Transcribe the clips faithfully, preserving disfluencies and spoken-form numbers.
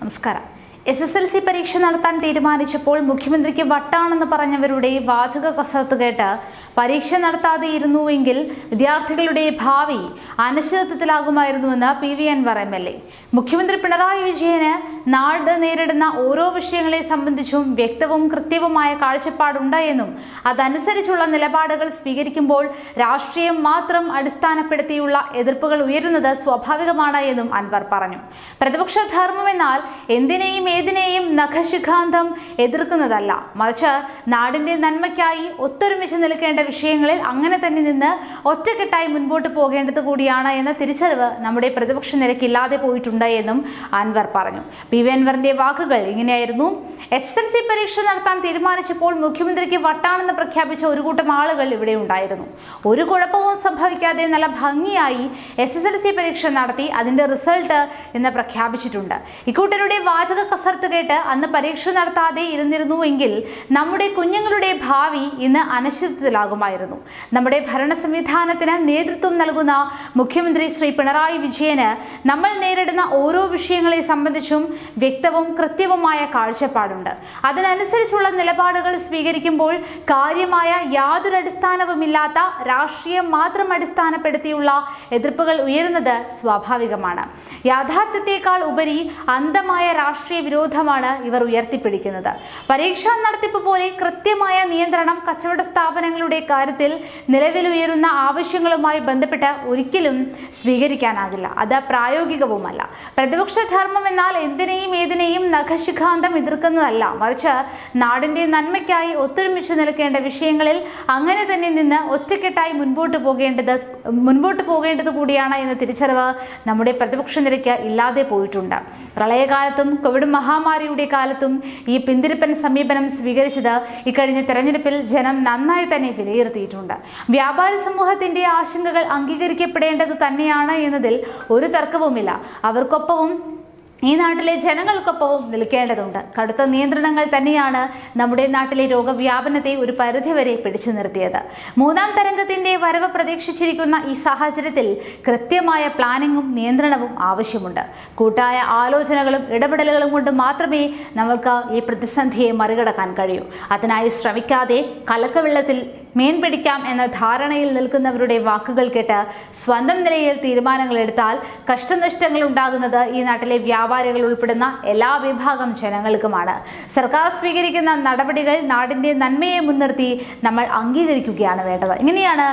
നമസ്കാരം. S S L C പരീക്ഷ നടത്താൻ തീരുമാനിച്ചപ്പോൾ മുഖ്യമന്ത്രിക്ക് വട്ടാണെന്ന് പറഞ്ഞവരുടെ വാചക കസർത്ത് കേട്ട് പരീക്ഷ നടത്താതെ ഇരുന്നുവെങ്കിൽ വിദ്യാർത്ഥികളുടെ ഭാവി അനിശ്ചിതത്വത്തിലാകുമായിരുന്നുവെന്ന് P V Anvar M L A. മുഖ്യമന്ത്രി പിണറായി വിജയന് നാട് നേരിടുന്ന ഓരോ വിഷയങ്ങളെ സംബന്ധിച്ചും വ്യക്തവും കൃത്യവുമായ കാഴ്ചപ്പാടുണ്ട് എന്നും അതനുസരിച്ചുള്ള നിലപാടുകൾ സ്വീകരിക്കുമ്പോൾ രാഷ്ട്രീയം മാത്രം അടിസ്ഥാനപ്പെടുത്തിയുള്ള എതിർപ്പുകൾ ഉയരുന്നത് സ്വാഭാവികമാണ് എന്നും അൻവർ പറഞ്ഞു. പ്രതിപക്ഷ ധർമ്മമെന്നാൽ എന്തിനേയും ഏതിനേയും നഖശിഖാന്തം എതിർക്കുന്നതല്ല, മറിച്ച് നാടിന്റെ നന്മയ്ക്കായി ഒത്തൊരുമിച്ച് നിൽക്കേണ്ട വിഷയങ്ങളിൽ അങ്ങനെ തന്നെ നിന്ന് ഒറ്റക്കെട്ടായി മുൻപോട്ട് പോകേണ്ടത് കൂടിയാണ് എന്ന തിരിച്ചറിവ് നമ്മുടെ പ്രതിപക്ഷ നിരക്കില്ലാതെ പോയിട്ടുണ്ട് എന്നും അൻവർ പറഞ്ഞു. പി വി അൻവറിന്റെ വാക്കുകൾ ഇങ്ങനെയായിരുന്നു. എസ് എസ് എൽ സി പരീക്ഷ നടത്താൻ തീരുമാനിച്ചപ്പോൾ മുഖ്യമന്ത്രിക്ക് വട്ടാണെന്ന് പ്രഖ്യാപിച്ച ഒരു കൂട്ടം ആളുകൾ ഇവിടെ ഉണ്ടായിരുന്നു. ഒരു കുഴപ്പവും സംഭവിക്കാതെ നല്ല ഭംഗിയായി എസ് എസ് എൽ സി പരീക്ഷ നടത്തി അതിന്റെ റിസൾട്ട് എന്ന് പ്രഖ്യാപിച്ചിട്ടുണ്ട്. ഇക്കൂട്ടരുടെ വാചക കസർത്ത് കേട്ട് അന്ന് പരീക്ഷ നടത്താതെ ഇരുന്നിരുന്നുവെങ്കിൽ നമ്മുടെ കുഞ്ഞുങ്ങളുടെ ഭാവി ഇന്ന് അനിശ്ചിതത്വത്തിലാകുമായിരുന്നു. നമ്മുടെ ഭരണ സംവിധാനത്തിന് നേതൃത്വം നൽകുന്ന മുഖ്യമന്ത്രി ശ്രീ പിണറായി വിജയന് നമ്മൾ നേരിടുന്ന ഓരോ വിഷയങ്ങളെ സംബന്ധിച്ചും വ്യക്തവും കൃത്യവുമായ കാഴ്ചപ്പാടുണ്ട്. അതിനനുസരിച്ചുള്ള നിലപാടുകൾ സ്വീകരിക്കുമ്പോൾ കാര്യമായ യാതൊരു അടിസ്ഥാനവുമില്ലാത്ത രാഷ്ട്രീയം മാത്രം അടിസ്ഥാനപ്പെടുത്തിയുള്ള എതിർപ്പുകൾ ഉയരുന്നത് സ്വാഭാവികമാണ്. യാഥാർത്ഥ്യത്തെക്കാൾ ഉപരി അന്ധമായ രാഷ്ട്രീയ വിരോധമാണ് ഇവർ ഉയർത്തിപ്പിടിക്കുന്നത്. പരീക്ഷാ നടത്തിപ്പ് പോലെ കൃത്യമായ നിയന്ത്രണം കച്ചവട സ്ഥാപനങ്ങളുടെ കാര്യത്തിൽ നിലവിലുയരുന്ന ആവശ്യങ്ങളുമായി ബന്ധപ്പെട്ട് ഒരിക്കലും സ്വീകരിക്കാനാകില്ല. അത് പ്രായോഗികവുമല്ല. പ്രതിപക്ഷ ധർമ്മം എന്നാൽ എന്തിനേയും ഏതിനേയും നഖശിഖാന്തം എതിർക്കുന്നതല്ല, മറിച്ച് നാടിന്റെ നന്മയ്ക്കായി ഒത്തൊരുമിച്ച് നിൽക്കേണ്ട വിഷയങ്ങളിൽ അങ്ങനെ തന്നെ നിന്ന് ഒറ്റക്കെട്ടായി മുൻപോട്ട് പോകേണ്ടത് മുൻപോട്ട് പോകേണ്ടത് കൂടിയാണ് എന്ന തിരിച്ചറിവ് നമ്മുടെ പ്രതിപക്ഷ നിരക്ക് ഇല്ലാതെ പോയിട്ടുണ്ട്. പ്രളയകാലത്തും കോവിഡ് മഹാമാരിയുടെ കാലത്തും ഈ പിന്തിരിപ്പൻ സമീപനം സ്വീകരിച്ചത് ഇക്കഴിഞ്ഞ തെരഞ്ഞെടുപ്പിൽ ജനം നന്നായി തന്നെ വിലയിരുത്തിയിട്ടുണ്ട്. വ്യാപാരി സമൂഹത്തിന്റെ ആശങ്കകൾ അംഗീകരിക്കപ്പെടേണ്ടത് തന്നെയാണ് എന്നതിൽ ഒരു തർക്കവുമില്ല. അവർക്കൊപ്പവും ഈ നാട്ടിലെ ജനങ്ങൾക്കൊപ്പവും നിൽക്കേണ്ടതുണ്ട്. കടുത്ത നിയന്ത്രണങ്ങൾ തന്നെയാണ് നമ്മുടെ നാട്ടിലെ രോഗവ്യാപനത്തെ ഒരു പരിധിവരെ പിടിച്ചു നിർത്തിയത്. മൂന്നാം തരംഗത്തിന്റെ വരവ് പ്രതീക്ഷിച്ചിരിക്കുന്ന ഈ സാഹചര്യത്തിൽ കൃത്യമായ പ്ലാനിങ്ങും നിയന്ത്രണവും ആവശ്യമുണ്ട്. കൂട്ടായ ആലോചനകളും ഇടപെടലുകളും കൊണ്ട് മാത്രമേ നമുക്ക് ഈ പ്രതിസന്ധിയെ മറികടക്കാൻ കഴിയൂ. അതിനായി ശ്രമിക്കാതെ കലക്കവെള്ളത്തിൽ മീൻ പിടിക്കാം എന്ന ധാരണയിൽ നിൽക്കുന്നവരുടെ വാക്കുകൾ കേട്ട് സ്വന്തം നിലയിൽ തീരുമാനങ്ങൾ എടുത്താൽ കഷ്ടനഷ്ടങ്ങൾ ഉണ്ടാകുന്നത് ഈ നാട്ടിലെ വ്യാപാരികൾ ഉൾപ്പെടുന്ന എല്ലാ വിഭാഗം ജനങ്ങൾക്കുമാണ്. സർക്കാർ സ്വീകരിക്കുന്ന നടപടികൾ നാടിന്റെ നന്മയെ മുൻനിർത്തി നമ്മൾ അംഗീകരിക്കുകയാണ് വേണ്ടത്. ഇങ്ങനെയാണ്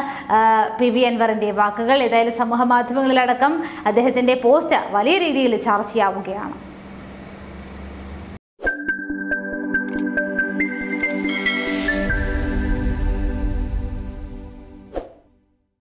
പി വി അൻവറിന്റെ വാക്കുകൾ. ഏതായാലും സമൂഹ മാധ്യമങ്ങളിലടക്കം അദ്ദേഹത്തിന്റെ പോസ്റ്റ് വലിയ രീതിയിൽ ചർച്ചയാവുകയാണ്.